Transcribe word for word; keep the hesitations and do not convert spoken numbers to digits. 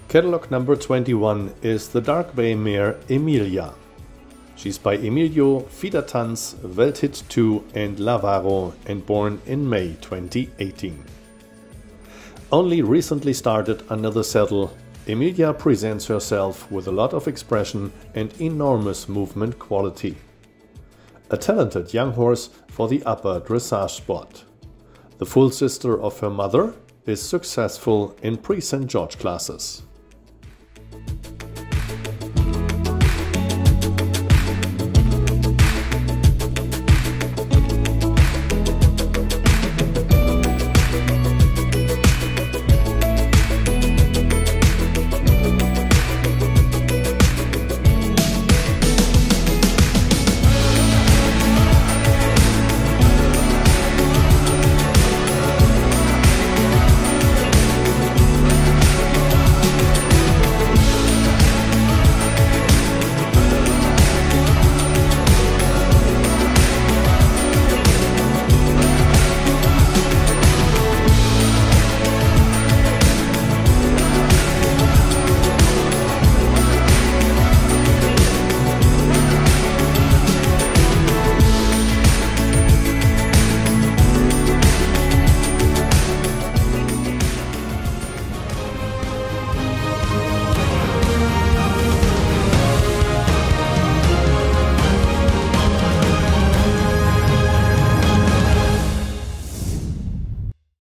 Catalog number twenty-one is the dark bay mare Emilia. She's by Emilio, Fidertanz, Welthit two and Lavaro and born in May twenty eighteen. Only recently started under the saddle, Emilia presents herself with a lot of expression and enormous movement quality. A talented young horse for the upper dressage spot. The full sister of her mother is successful in pre-Saint George classes.